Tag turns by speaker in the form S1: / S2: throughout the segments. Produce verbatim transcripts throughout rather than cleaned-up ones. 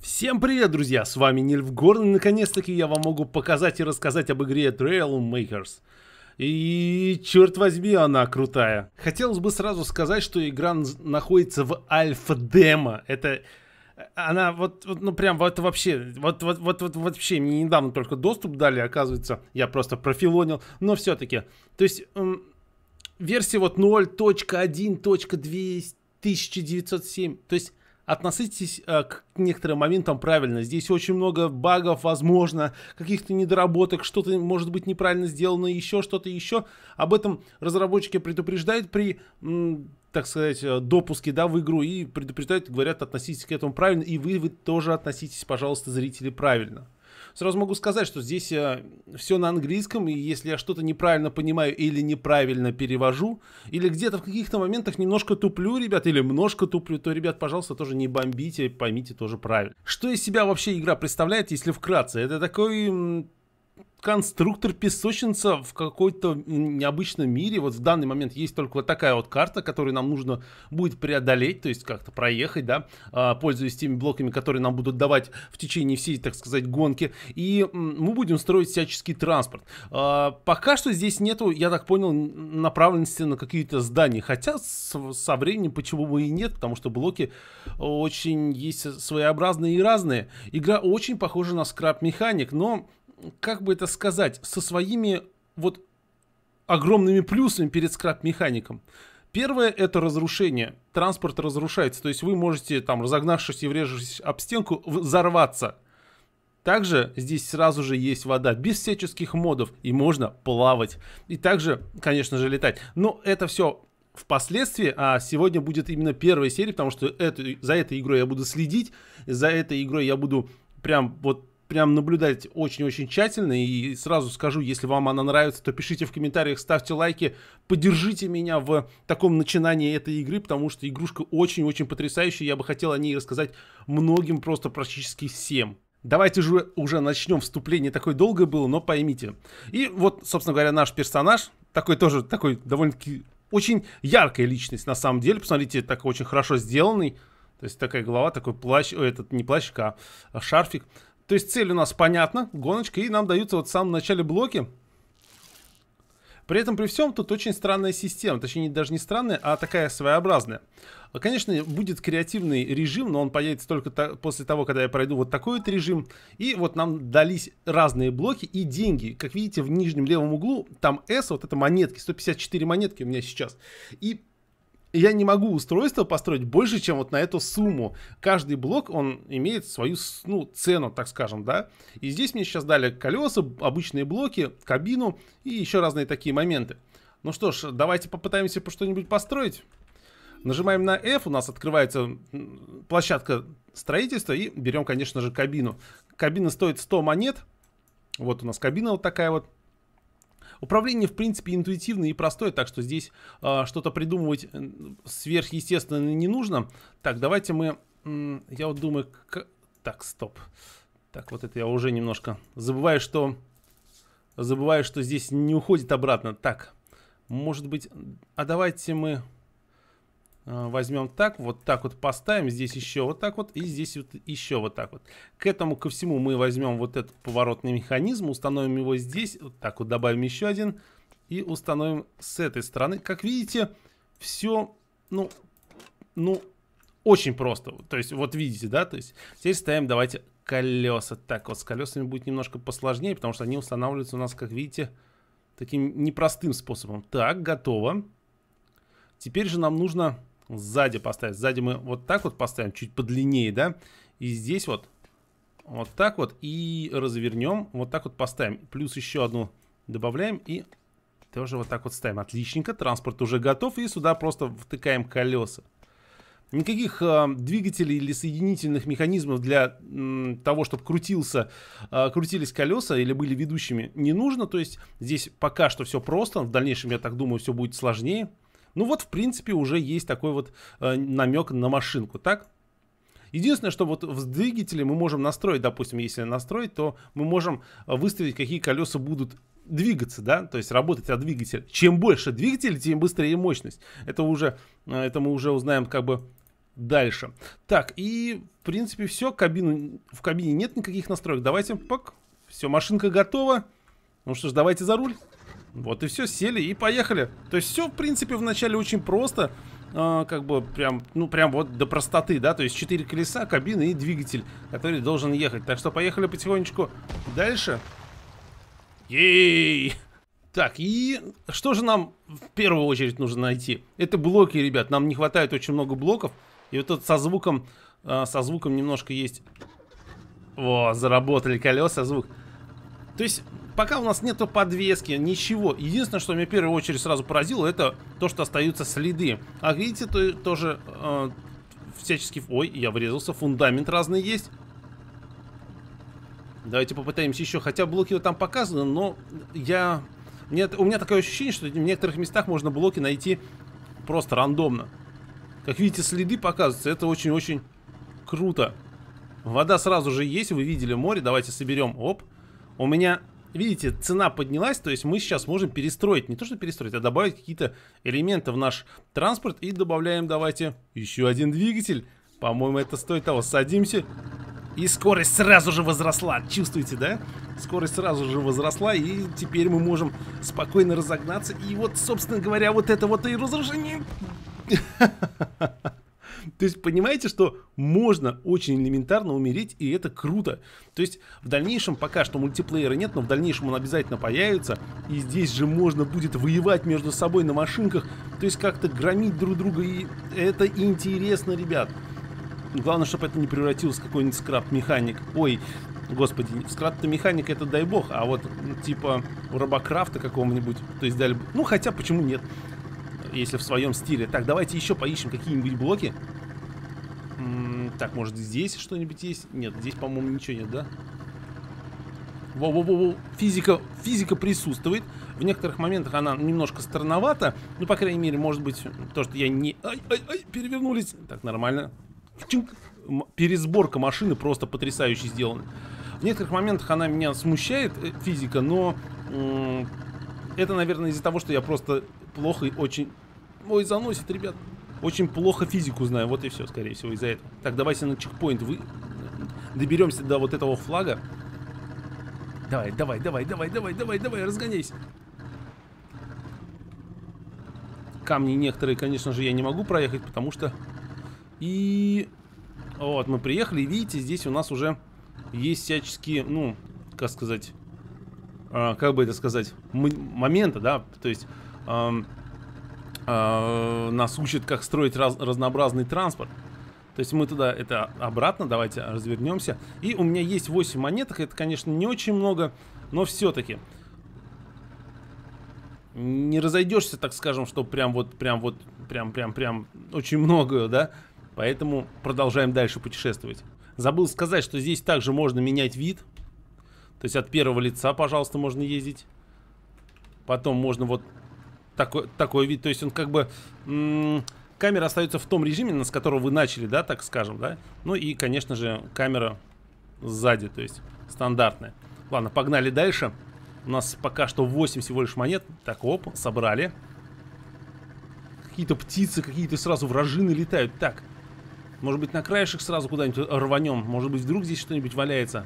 S1: Всем привет, друзья! С вами Нильфгорн, и наконец-таки я вам могу показать и рассказать об игре Trailmakers. И черт возьми, она крутая. Хотелось бы сразу сказать, что игра находится в альфа-демо. Это... Она вот, вот, ну прям, вот вообще, вот, вот, вот, вот вообще, мне недавно только доступ дали, оказывается, я просто профилонил, но все-таки. То есть, эм, версия вот ноль точка один точка две тысячи девятьсот семь, то есть... Относитесь э, к некоторым моментам правильно. Здесь очень много багов, возможно, каких-то недоработок, что-то может быть неправильно сделано, еще что-то еще. Об этом разработчики предупреждают при, м, так сказать, допуске, да, в игру, и предупреждают, говорят, относитесь к этому правильно, и вы, вы тоже относитесь, пожалуйста, зрители, правильно. Сразу могу сказать, что здесь э, все на английском, и если я что-то неправильно понимаю или неправильно перевожу, или где-то в каких-то моментах немножко туплю, ребят, или немножко туплю, то, ребят, пожалуйста, тоже не бомбите, поймите тоже правильно. Что из себя вообще игра представляет, если вкратце? Это такой... конструктор песочница в какой-то необычном мире. Вот в данный момент есть только вот такая вот карта, которую нам нужно будет преодолеть, то есть как-то проехать, да, пользуясь теми блоками, которые нам будут давать в течение всей, так сказать, гонки. И мы будем строить всяческий транспорт. Пока что здесь нету, я так понял, направленности на какие-то здания. Хотя со временем почему бы и нет, потому что блоки очень есть своеобразные и разные. Игра очень похожа на Scrap Mechanic, но... как бы это сказать, со своими вот огромными плюсами перед скрап-механиком. Первое — это разрушение. Транспорт разрушается, то есть вы можете, там, разогнавшись и врежавшись об стенку, взорваться. Также здесь сразу же есть вода, без всяческих модов, и можно плавать. И также, конечно же, летать. Но это все впоследствии, а сегодня будет именно первая серия, потому что эту, за этой игрой я буду следить, за этой игрой я буду прям вот прям наблюдать очень-очень тщательно, и сразу скажу, если вам она нравится, то пишите в комментариях, ставьте лайки, поддержите меня в таком начинании этой игры, потому что игрушка очень-очень потрясающая, я бы хотел о ней рассказать многим, просто практически всем. Давайте же уже начнем вступление, такое долгое было, но поймите. И вот, собственно говоря, наш персонаж, такой тоже, такой довольно-таки очень яркая личность на самом деле, посмотрите, такой очень хорошо сделанный, то есть такая голова, такой плащ, о, этот не плащик, а шарфик. То есть цель у нас понятна, гоночка, и нам даются вот в самом начале блоки. При этом, при всем, тут очень странная система, точнее даже не странная, а такая своеобразная. Конечно, будет креативный режим, но он появится только после того, когда я пройду вот такой вот режим. И вот нам дались разные блоки и деньги. Как видите, в нижнем левом углу там S, вот это монетки, сто пятьдесят четыре монетки у меня сейчас. И... я не могу устройство построить больше, чем вот на эту сумму. Каждый блок, он имеет свою, ну, цену, так скажем, да. И здесь мне сейчас дали колеса, обычные блоки, кабину и еще разные такие моменты. Ну что ж, давайте попытаемся по что-нибудь построить. Нажимаем на F, у нас открывается площадка строительства и берем, конечно же, кабину. Кабина стоит сто монет. Вот у нас кабина вот такая вот. Управление, в принципе, интуитивное и простое, так что здесь э, что-то придумывать сверхъестественно не нужно. Так, давайте мы... М, я вот думаю... К... Так, стоп. Так, вот это я уже немножко забываю, что... Забываю, что здесь не уходит обратно. Так, может быть... А давайте мы... возьмем так, вот так вот поставим, здесь еще вот так вот, и здесь вот еще вот так вот. К этому ко всему мы возьмем вот этот поворотный механизм, установим его здесь, вот так вот добавим еще один, и установим с этой стороны. Как видите, все, ну, ну, очень просто. То есть, вот видите, да, то есть, теперь ставим, давайте, колеса. Так, вот с колесами будет немножко посложнее, потому что они устанавливаются у нас, как видите, таким непростым способом. Так, готово. Теперь же нам нужно... сзади поставить. Сзади мы вот так вот поставим, чуть подлиннее, да. И здесь вот, вот так вот. И развернем, вот так вот поставим. Плюс еще одну добавляем и тоже вот так вот ставим. Отличненько, транспорт уже готов. И сюда просто втыкаем колеса. Никаких э, двигателей или соединительных механизмов для э, того, чтобы крутился, э, крутились колеса или были ведущими, не нужно. То есть здесь пока что все просто. В дальнейшем, я так думаю, все будет сложнее. Ну вот, в принципе, уже есть такой вот э, намек на машинку, так? Единственное, что вот в двигателе мы можем настроить, допустим, если настроить, то мы можем выставить, какие колеса будут двигаться, да, то есть работать от двигателя. Чем больше двигатель, тем быстрее мощность. Это уже, это мы уже узнаем как бы дальше. Так, и в принципе все. Кабину, в кабине нет никаких настроек. Давайте, пак, все, машинка готова. Ну что ж, давайте за руль. Вот и все, сели и поехали. То есть все, в принципе, вначале очень просто. А, как бы прям, ну прям вот до простоты, да. То есть четыре колеса, кабина и двигатель, который должен ехать. Так что поехали потихонечку дальше. Ей! Так, и что же нам в первую очередь нужно найти? Это блоки, ребят. Нам не хватает очень много блоков. И вот тут со звуком, э, со звуком немножко есть... О, заработали колеса, звук. То есть, пока у нас нету подвески, ничего. Единственное, что меня в первую очередь сразу поразило, это то, что остаются следы. А видите, то, тоже э, всячески... Ой, я врезался, фундамент разный есть. Давайте попытаемся еще. Хотя блоки вот там показаны, но я... Нет, у меня такое ощущение, что в некоторых местах можно блоки найти просто рандомно. Как видите, следы показываются. Это очень-очень круто. Вода сразу же есть. Вы видели море. Давайте соберем. Оп. У меня, видите, цена поднялась. То есть мы сейчас можем перестроить. Не то, что перестроить, а добавить какие-то элементы в наш транспорт. И добавляем, давайте, еще один двигатель. По-моему, это стоит того. Садимся. И скорость сразу же возросла. Чувствуете, да? Скорость сразу же возросла. И теперь мы можем спокойно разогнаться. И вот, собственно говоря, вот это вот и разрушение. То есть, понимаете, что можно очень элементарно умереть, и это круто. То есть, в дальнейшем, пока что мультиплеера нет, но в дальнейшем он обязательно появится. И здесь же можно будет воевать между собой на машинках. То есть, как-то громить друг друга. И это интересно, ребят. Главное, чтобы это не превратилось в какой-нибудь скрап-механик. Ой, господи, скрап-то механик, это дай бог. А вот, типа, у Робокрафта какого-нибудь. То есть, дали... Ну, хотя, почему нет? Если в своем стиле. Так, давайте еще поищем какие-нибудь блоки. М-м, так, может, здесь что-нибудь есть? Нет, здесь, по-моему, ничего нет, да? Воу-воу-воу, физика, физика присутствует. В некоторых моментах она немножко странновата. Ну, по крайней мере, может быть, то, что я не... Ай-ай-ай, перевернулись. Так, нормально. Чинк. Пересборка машины просто потрясающе сделана. В некоторых моментах она меня смущает, физика, но... М- это, наверное, из-за того, что я просто плохо и очень... Ой, заносит, ребят. Очень плохо физику знаю. Вот и все, скорее всего, из-за этого. Так, давайте на чекпоинт вы... доберемся до вот этого флага. Давай, давай, давай, давай, давай, давай, давай, разгоняйся. Камни некоторые, конечно же, я не могу проехать, потому что... И... Вот, мы приехали, и видите, здесь у нас уже есть всяческие, ну, как сказать... Uh, как бы это сказать, моменты, да, то есть uh, uh, нас учат, как строить раз, разнообразный транспорт. То есть мы туда, это обратно, давайте развернемся. И у меня есть восемь монеток, это, конечно, не очень много, но все-таки не разойдешься, так скажем, что прям вот, прям вот, прям, прям, прям очень много, да, поэтому продолжаем дальше путешествовать. Забыл сказать, что здесь также можно менять вид. То есть от первого лица, пожалуйста, можно ездить. Потом можно вот такой, такой вид. То есть он как бы... Камера остается в том режиме, с которого вы начали, да, так скажем, да. Ну и, конечно же, камера сзади, то есть стандартная. Ладно, погнали дальше. У нас пока что восемь всего лишь монет. Так, оп, собрали. Какие-то птицы, какие-то сразу вражины летают. Так, может быть, на краешек сразу куда-нибудь рванем. Может быть, вдруг здесь что-нибудь валяется.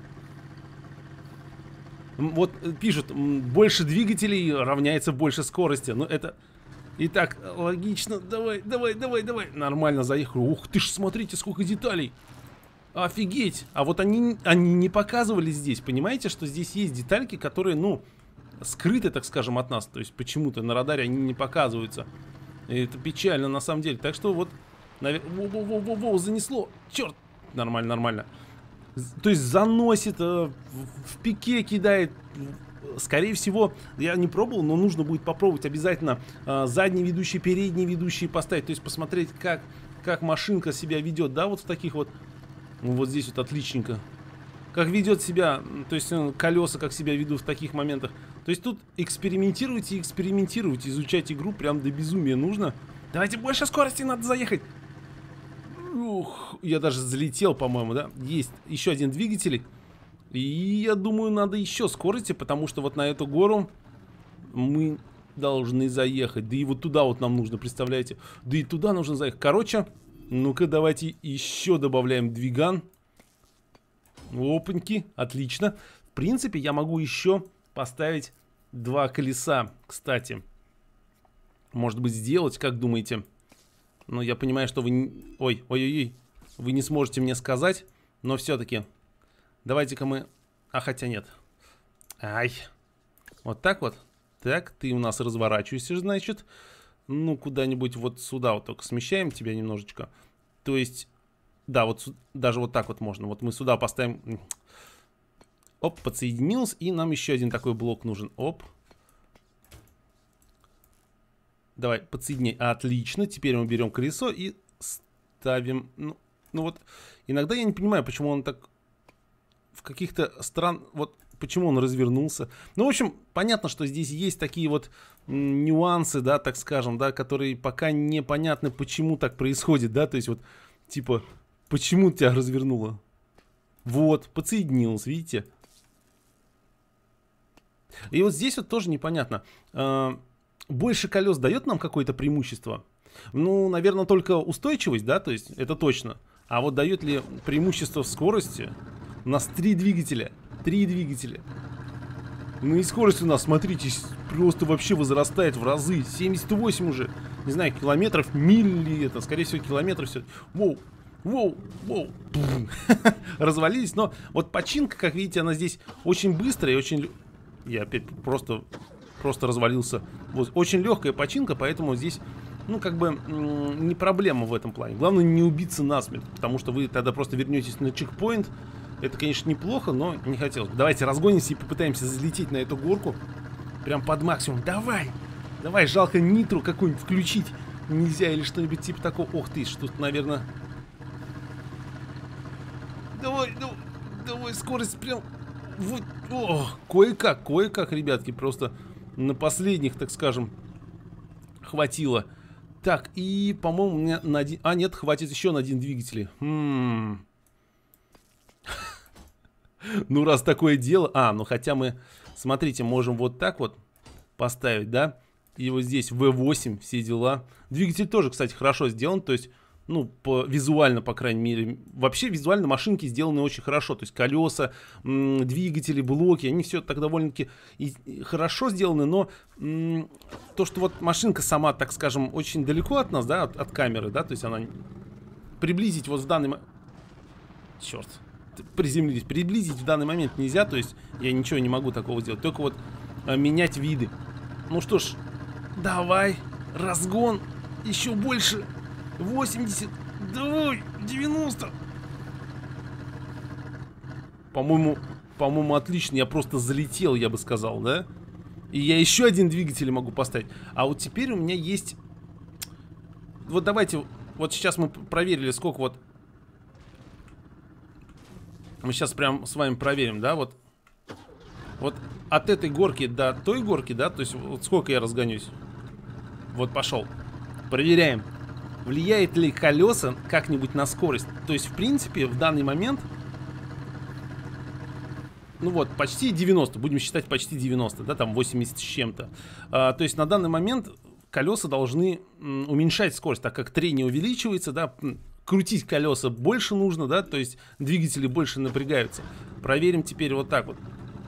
S1: Вот пишут, больше двигателей равняется больше скорости. Ну это и так логично. Давай, давай, давай, давай. Нормально заехали. Ух ты ж, смотрите, сколько деталей. Офигеть. А вот они, они не показывали здесь. Понимаете, что здесь есть детальки, которые, ну, скрыты, так скажем, от нас. То есть почему-то на радаре они не показываются. И это печально на самом деле. Так что вот, наверное, воу-воу-воу-воу, занесло. Черт. Нормально, нормально. То есть заносит, в пике кидает. Скорее всего, я не пробовал, но нужно будет попробовать обязательно задний ведущий, передний ведущий поставить. То есть посмотреть, как, как машинка себя ведет. Да, вот в таких вот. Вот здесь вот отличненько. Как ведет себя, то есть колеса как себя ведут в таких моментах. То есть тут экспериментируйте, экспериментируйте, изучать игру прям до безумия нужно. Давайте больше скорости, надо заехать. Ух, я даже залетел, по-моему, да? Есть еще один двигатель. И я думаю, надо еще скорости, потому что вот на эту гору мы должны заехать. Да и вот туда вот нам нужно, представляете? Да и туда нужно заехать. Короче, Ну-ка, давайте еще добавляем двиган. Опаньки, отлично. В принципе, я могу еще поставить два колеса, кстати. Может быть, сделать, как думаете? Но я понимаю, что вы... Не... Ой, ой-ой-ой. Вы не сможете мне сказать, но все-таки. Давайте-ка мы... А, хотя нет. Ай. Вот так вот. Так, ты у нас разворачиваешься, значит. Ну, куда-нибудь вот сюда вот только смещаем тебя немножечко. То есть... Да, вот даже вот так вот можно. Вот мы сюда поставим... Оп, подсоединился. И нам еще один такой блок нужен. Оп. Давай, подсоединяй. Отлично. Теперь мы берем колесо и ставим... Ну, ну вот, иногда я не понимаю, почему он так... В каких-то стран... Вот, почему он развернулся. Ну, в общем, понятно, что здесь есть такие вот нюансы, да, так скажем, да, которые пока непонятны, почему так происходит, да. То есть вот, типа, почему тебя развернуло? Вот, подсоединилось, видите? И вот здесь вот тоже непонятно. Больше колес дает нам какое-то преимущество? Ну, наверное, только устойчивость, да, то есть это точно. А вот дает ли преимущество в скорости? У нас три двигателя. Три двигателя. Ну и скорость у нас, смотрите, просто вообще возрастает в разы. семьдесят восемь уже. Не знаю, километров, миль ли это. Скорее всего, километров все. Воу, воу, воу. Развалились. Но вот починка, как видите, она здесь очень быстрая и очень... Я опять просто... Просто развалился. Вот, очень легкая починка, поэтому здесь, ну, как бы, не проблема в этом плане. Главное не убиться насмерть, потому что вы тогда просто вернетесь на чекпоинт. Это, конечно, неплохо, но не хотелось бы. Давайте разгонимся и попытаемся залететь на эту горку. Прям под максимум. Давай! Давай, жалко нитру какую-нибудь включить нельзя или что-нибудь типа такого. Ох ты, что-то, наверное... Давай, давай, давай, скорость прям... Вот, о, кое-как, кое-как, ребятки, просто... На последних, так скажем, хватило. Так, и, по-моему, у меня на один... А, нет, хватит еще на один двигатель. Ну, раз такое дело... А, ну хотя мы, смотрите, можем вот так вот поставить, да? И вот здесь вэ восемь, все дела. Двигатель тоже, кстати, хорошо сделан, то есть... Ну, по, визуально, по крайней мере. Вообще, визуально машинки сделаны очень хорошо. То есть, колеса, м, двигатели, блоки, они все так довольно-таки и, и хорошо сделаны. Но м, то, что вот машинка сама, так скажем, очень далеко от нас, да, от, от камеры, да, то есть, она... Приблизить вот в данный момент... Черт, приземлились. Приблизить в данный момент нельзя, то есть, я ничего не могу такого сделать. Только вот а, менять виды. Ну что ж, давай, разгон, еще больше... восемьдесят, давай, девяносто. По-моему, по-моему, отлично. Я просто залетел, я бы сказал, да? И я еще один двигатель могу поставить. А вот теперь у меня есть... Вот давайте, вот сейчас мы проверили, сколько вот... Мы сейчас прям с вами проверим, да, вот. Вот от этой горки до той горки, да, то есть вот сколько я разгонюсь. Вот пошел. Проверяем. Влияет ли колеса как-нибудь на скорость? То есть, в принципе, в данный момент... Ну вот, почти девяносто. Будем считать почти девяносто, да, там восемьдесят с чем-то. А, то есть, на данный момент колеса должны м, уменьшать скорость, так как трение увеличивается, да. Крутить колеса больше нужно, да, то есть, двигатели больше напрягаются. Проверим теперь вот так вот.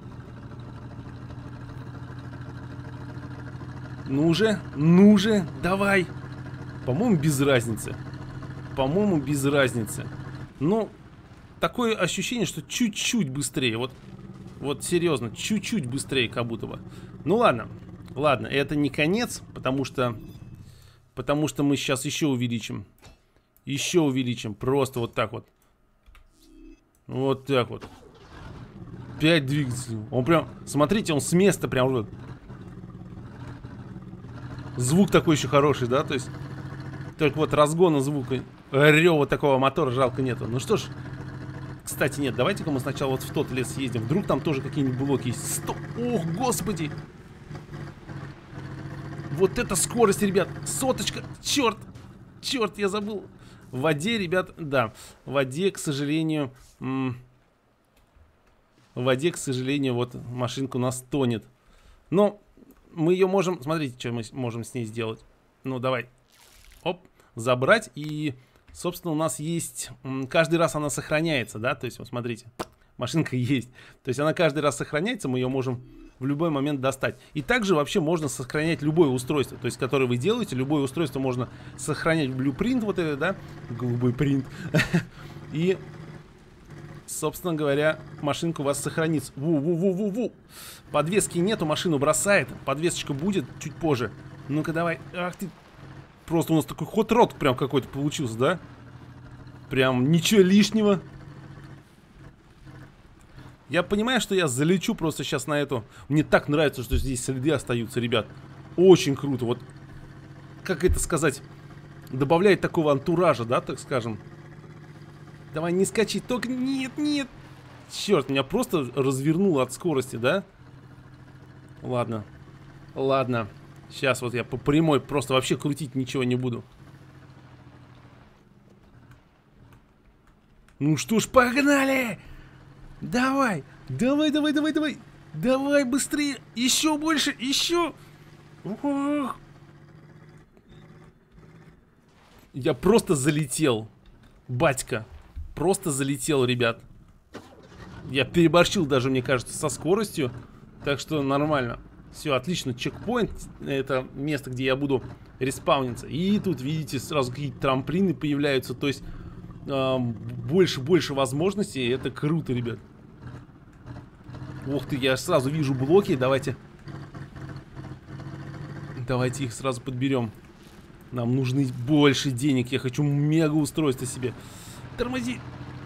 S1: Ну же, ну же, давай. По-моему, без разницы. По-моему, без разницы. Но такое ощущение, что чуть-чуть быстрее. Вот, вот серьезно, чуть-чуть быстрее как будто бы. Ну ладно, ладно, это не конец, потому что... Потому что мы сейчас еще увеличим. Еще увеличим, просто вот так вот. Вот так вот. Пять двигателей. Он прям, смотрите, он с места прям... Звук такой еще хороший, да, то есть... Только вот разгона звука, рева такого мотора жалко нету. Ну что ж, кстати, нет, давайте-ка мы сначала вот в тот лес съездим. Вдруг там тоже какие-нибудь блоки есть. Стоп! Ох, господи! Вот это скорость, ребят! Соточка! Черт! Черт, я забыл! В воде, ребят, да. В воде, к сожалению... В воде, к сожалению, вот машинка у нас тонет. Но мы ее можем... Смотрите, что мы можем с ней сделать. Ну, давай. Оп, забрать и собственно, у нас есть... Каждый раз она сохраняется, да? То есть, вот смотрите, машинка есть. То есть она каждый раз сохраняется, мы ее можем в любой момент достать. И также вообще можно сохранять любое устройство, то есть, которое вы делаете. Любое устройство можно сохранять в Blueprint, вот это, да? Голубой принт. И... собственно говоря, машинка у вас сохранится. Ву-ву-ву-ву-ву. Подвески нету, машину бросает. Подвесочка будет чуть позже. Ну-ка давай. Ах ты. Просто у нас такой хот-род прям какой-то получился, да? Прям ничего лишнего. Я понимаю, что я залечу просто сейчас на эту. Мне так нравится, что здесь следы остаются, ребят. Очень круто. Вот, как это сказать, добавляет такого антуража, да, так скажем. Давай, не скачи, только нет, нет. Черт, меня просто развернуло от скорости, да? Ладно, ладно. Сейчас вот я по прямой просто вообще крутить ничего не буду. Ну что ж, погнали! Давай, давай, давай, давай, давай. Давай быстрее, еще больше, еще. Ох. Я просто залетел, батька. Просто залетел, ребят. Я переборщил даже, мне кажется, со скоростью. Так что нормально. Все, отлично. Чекпоинт. Это место, где я буду респауниться. И тут, видите, сразу какие-то трамплины появляются. То есть больше-больше э, возможностей. Это круто, ребят. Ух ты, я сразу вижу блоки. Давайте. Давайте их сразу подберем. Нам нужны больше денег. Я хочу мега устройство себе. Тормози.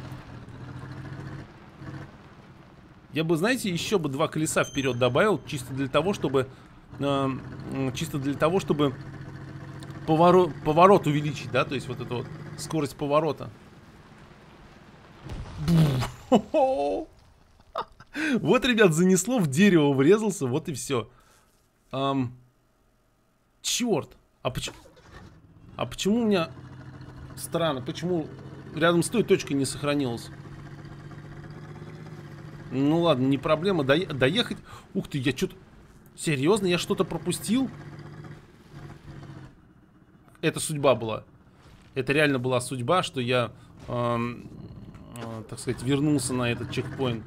S1: Я бы, знаете, еще бы два колеса вперед добавил, чисто для того, чтобы э, чисто для того, чтобы поворот, поворот увеличить, да, то есть вот эту вот скорость поворота. Вот, ребят, занесло, в дерево врезался, вот и все. Эм, черт, а почему, а почему у меня странно, почему рядом с той точкой не сохранилось? Ну ладно, не проблема, до... доехать. Ух ты, я что-то... Серьезно, я что-то пропустил? Это судьба была. Это реально была судьба, что я, э, э, так сказать, вернулся на этот чекпоинт.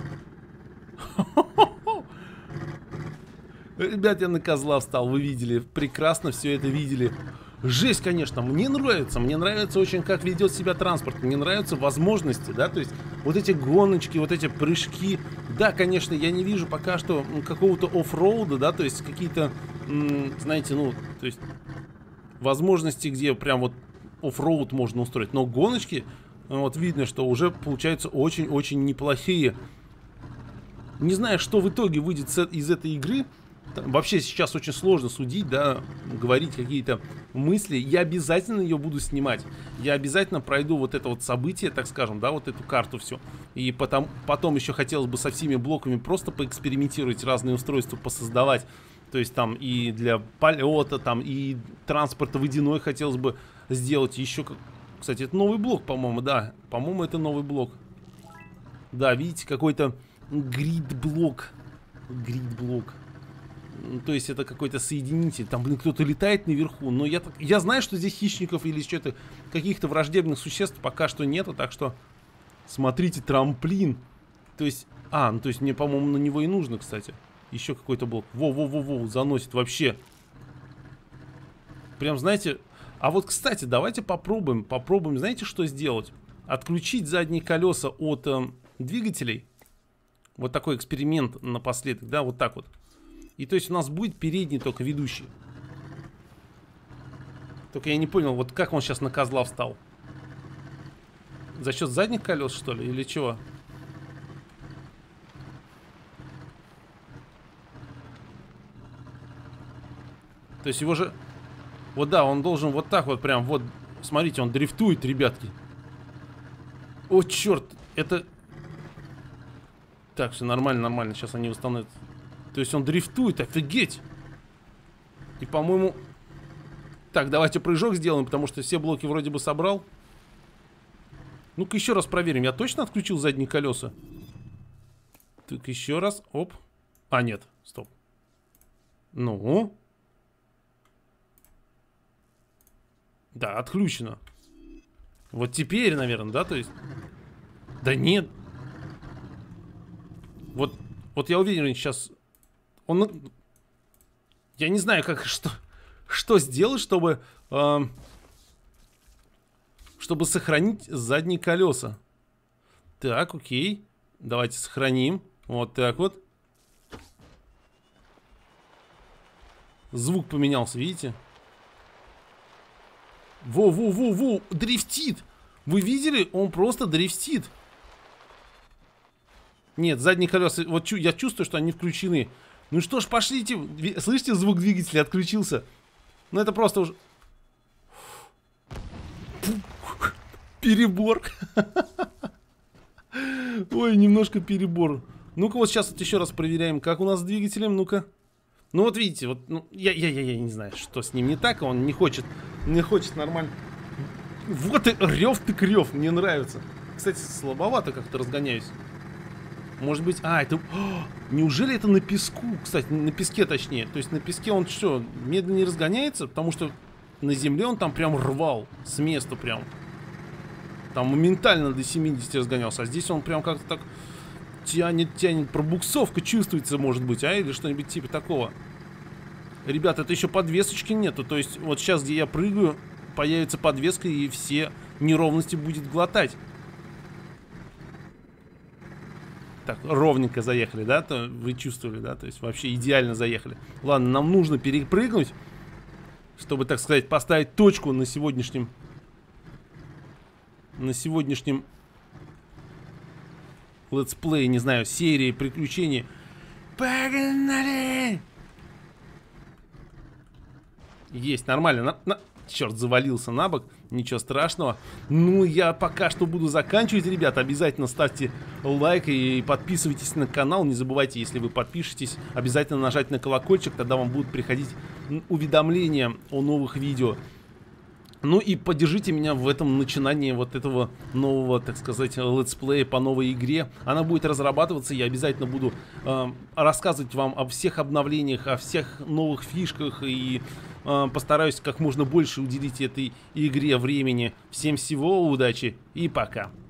S1: Ребят, я на козла встал, вы видели. Прекрасно все это видели. Жесть, конечно, мне нравится. Мне нравится очень, как ведет себя транспорт. Мне нравятся возможности, да, то есть вот эти гоночки, вот эти прыжки. Да, конечно, я не вижу пока что какого-то оффроуда, да, то есть какие-то, знаете, ну, то есть возможности, где прям вот оффроуд можно устроить. Но гоночки, вот видно, что уже получаются очень-очень неплохие. Не знаю, что в итоге выйдет из этой игры. Вообще сейчас очень сложно судить, да, говорить какие-то мысли. Я обязательно ее буду снимать. Я обязательно пройду вот это вот событие, так скажем, да, вот эту карту все. И потом, потом еще хотелось бы со всеми блоками просто поэкспериментировать, разные устройства посоздавать. То есть там и для полета, там и транспорта водяной хотелось бы сделать. Еще, кстати, это новый блок, по-моему, да. По-моему, это новый блок. Да, видите, какой-то грид-блок. Грид-блок. То есть это какой-то соединитель. Там, блин, кто-то летает наверху. Но я, я знаю, что здесь хищников или что-то, каких-то враждебных существ пока что нету. Так что смотрите, трамплин. То есть, а, ну то есть мне, по-моему, на него и нужно, кстати. Еще какой-то блок. Во-во-во-во, заносит вообще. Прям, знаете... А вот, кстати, давайте попробуем. Попробуем, знаете, что сделать? Отключить задние колеса от э, двигателей. Вот такой эксперимент напоследок, да, вот так вот. И то есть у нас будет передний только ведущий. Только я не понял, вот как он сейчас на козла встал. За счет задних колес, что ли, или чего? То есть его же... Вот да, он должен вот так вот прям, вот... Смотрите, он дрифтует, ребятки. О, черт, это... Так, все нормально, нормально, сейчас они восстановят. То есть он дрифтует, офигеть. И, по-моему... Так, давайте прыжок сделаем, потому что все блоки вроде бы собрал. Ну-ка еще раз проверим. Я точно отключил задние колеса? Так, еще раз. Оп. А, нет, стоп. Ну. Да, отключено. Вот теперь, наверное, да, то есть... Да нет. Вот, вот я уверен, сейчас... Он... Я не знаю, как... Что, что сделать, чтобы... Э, чтобы сохранить задние колеса. Так, окей. Давайте сохраним. Вот так вот. Звук поменялся, видите? Во-во-во-во! Дрифтит! Вы видели? Он просто дрифтит. Нет, задние колеса... Вот чу, я чувствую, что они включены. Ну что ж, пошлите. Слышите, звук двигателя отключился? Ну это просто уже... Перебор. Ой, немножко перебор. Ну-ка вот сейчас вот еще раз проверяем, как у нас с двигателем. Ну-ка. Ну вот видите, вот ну, я, я, я, я не знаю, что с ним не так. Он не хочет, не хочет нормально. Вот и рев ты крев, мне нравится. Кстати, слабовато как-то разгоняюсь. Может быть, а, это... О, неужели это на песку? Кстати, на песке точнее. То есть на песке он что, медленно не разгоняется? Потому что на земле он там прям рвал. С места прям. Там моментально до семидесяти разгонялся. А здесь он прям как-то так тянет, тянет. Пробуксовка чувствуется, может быть, а? Или что-нибудь типа такого. Ребята, это еще подвесочки нету. То есть вот сейчас, где я прыгаю, появится подвеска и все неровности будет глотать. Так, ровненько заехали, да? То вы чувствовали, да? То есть вообще идеально заехали. Ладно, нам нужно перепрыгнуть, чтобы, так сказать, поставить точку на сегодняшнем... На сегодняшнем... летсплей, не знаю, серии приключений. Погнали! Есть, нормально. На, на... Черт, завалился на бок. Ничего страшного. Ну, я пока что буду заканчивать, ребята. Обязательно ставьте лайк и подписывайтесь на канал. Не забывайте, если вы подпишетесь, обязательно нажать на колокольчик. Тогда вам будут приходить уведомления о новых видео. Ну и поддержите меня в этом начинании вот этого нового, так сказать, летсплея по новой игре. Она будет разрабатываться, я обязательно буду э, рассказывать вам о всех обновлениях, о всех новых фишках. И э, постараюсь как можно больше уделить этой игре времени. Всем всего, удачи и пока.